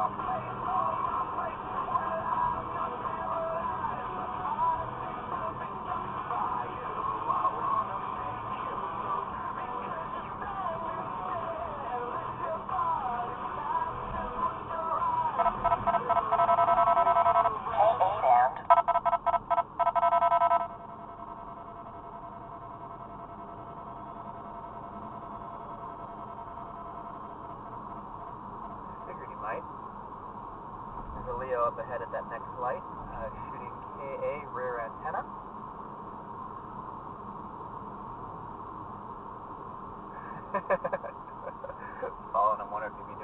Figured he might. There's a Leo up ahead at that next light, shooting KA rear antenna. Following him, wonder if he'd be